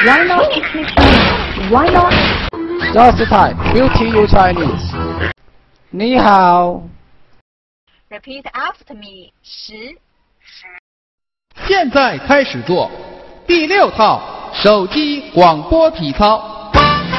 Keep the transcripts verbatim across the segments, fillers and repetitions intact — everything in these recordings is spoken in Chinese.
Why not teach me Chinese? Why not? Just type Beauty You Chinese. 你好。 Repeat after me. 十。 现在开始做第六套手机广播体操。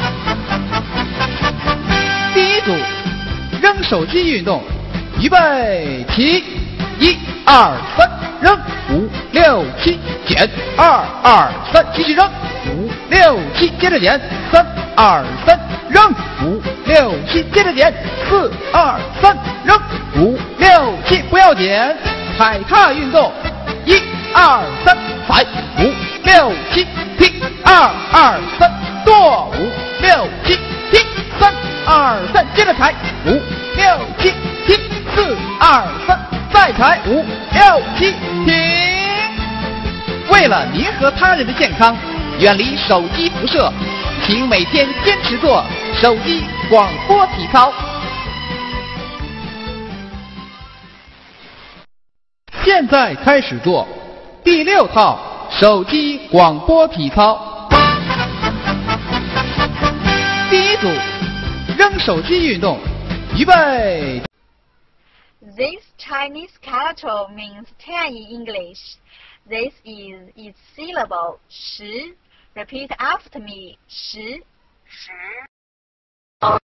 第一组，扔手机运动，预备起，一二三，扔，五六七，减，二二三，继续扔，五六七，接着减，三二三，扔，五六七，接着减，四二三，扔，五六七，不要减，踩踏运动，一二三，踩，五六七，踢，二二三，跺，五六七，踢，三二三，接着踩，五六七，踢，四二三，再踩，五六七，停。为了您和他人的健康，远离手机辐射，请每天坚持做手机广播体操。现在开始做第六套手机广播体操。第一组，扔手机运动，预备。 This Chinese character means ten in English. This is its syllable. 十。Repeat after me. 十。十。